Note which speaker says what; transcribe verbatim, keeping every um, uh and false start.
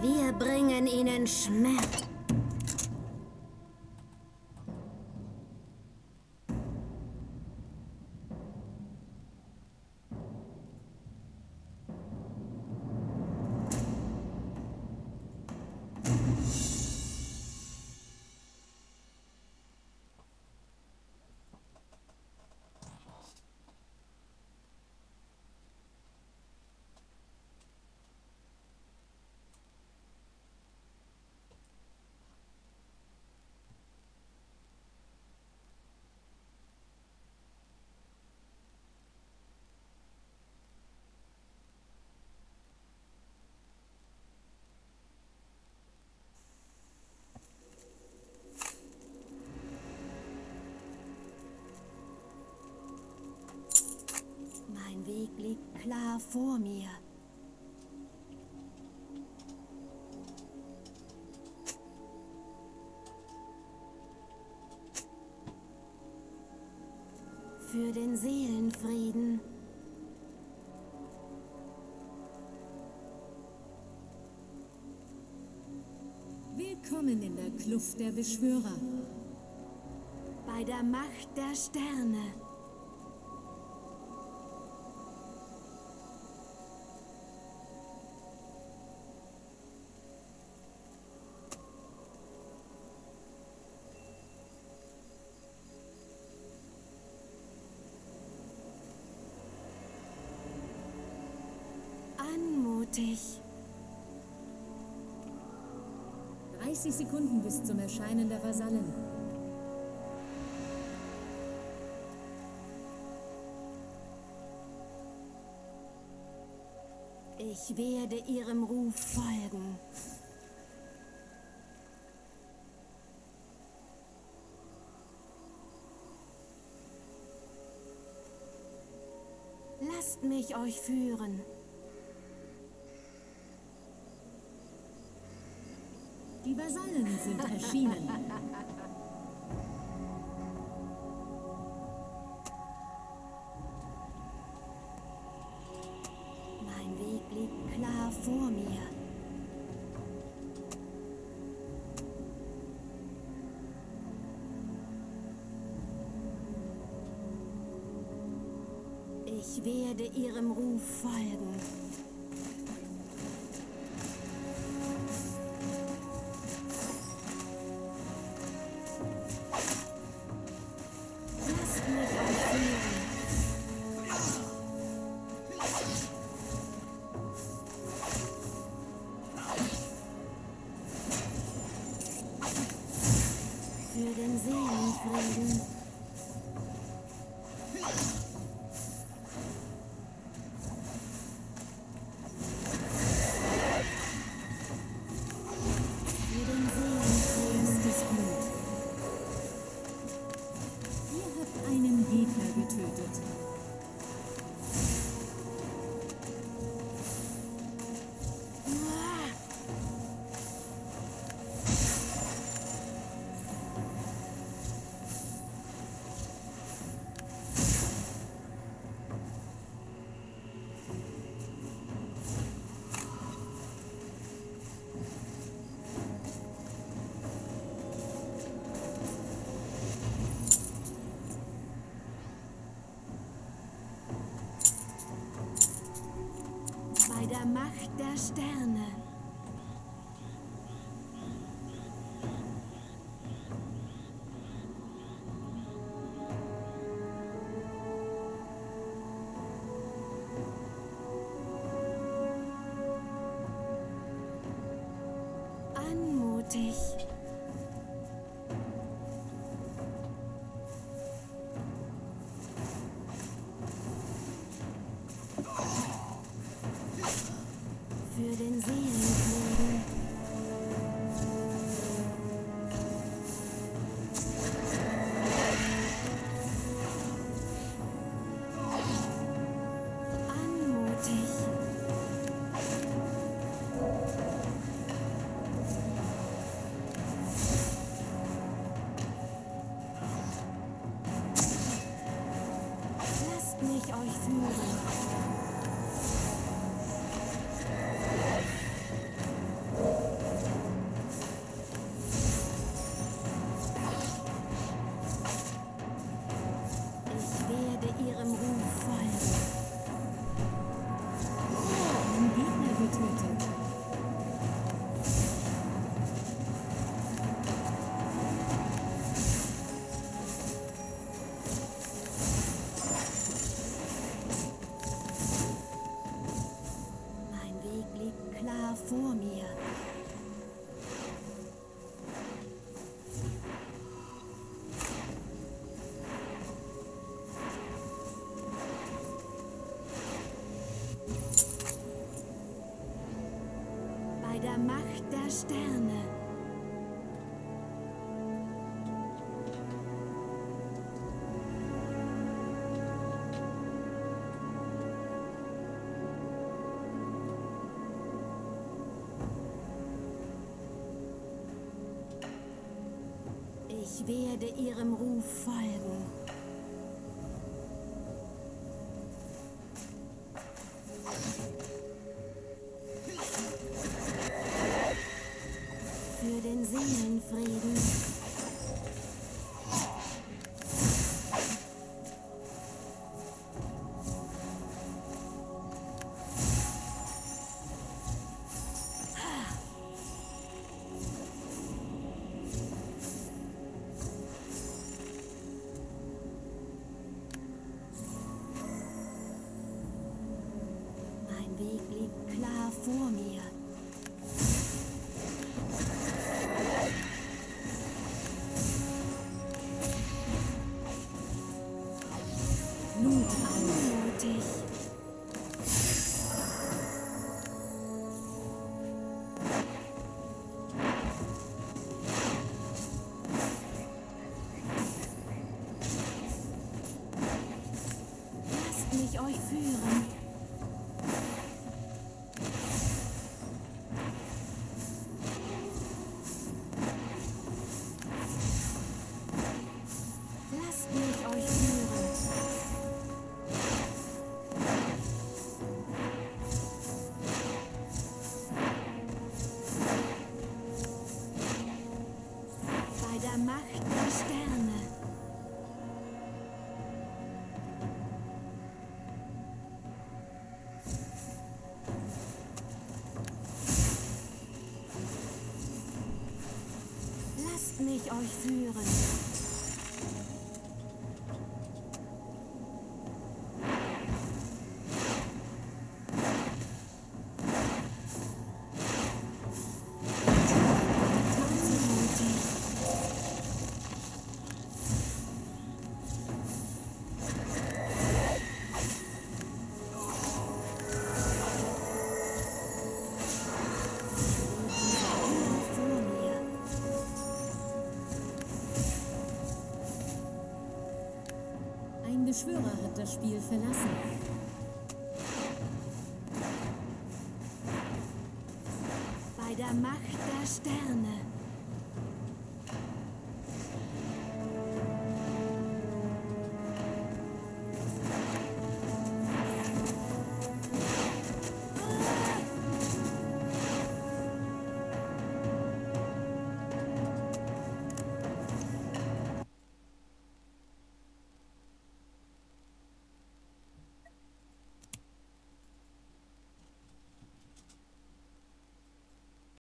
Speaker 1: Wir bringen ihnen Schmerz. Mein Weg liegt klar vor mir. Für den Seelenfrieden.
Speaker 2: Willkommen in der Kluft der Beschwörer.
Speaker 1: Bei der Macht der Sterne. Anmutig.
Speaker 2: dreißig Sekunden bis zum Erscheinen der Vasallen.
Speaker 1: Ich werde ihrem Ruf folgen. Lasst mich euch führen.
Speaker 2: Die Vasallen sind erschienen.
Speaker 1: Mein Weg liegt klar vor mir. Ich werde ihrem Ruf folgen. Lasst mich euch führen. Für den Seelenfrieden. Für den Seelenfrieden.
Speaker 2: Erstes Blut. Ihr habt einen Gegner getötet.
Speaker 1: Ah! Bei der Macht der Sterne. Anmutig. Für den Seelenfrieden. Anmutig. Lasst mich euch führen. Bei der Macht der Sterne. Ich werde ihrem Ruf folgen. Für den Seelenfrieden. Mein Weg liegt klar vor mir. Anmutig. Lasst mich euch führen. Lasst mich euch führen. Bei der Macht der Sterne. Lasst mich euch führen.
Speaker 2: Ein Beschwörer hat das Spiel verlassen.
Speaker 1: Bei der Macht der Sterne.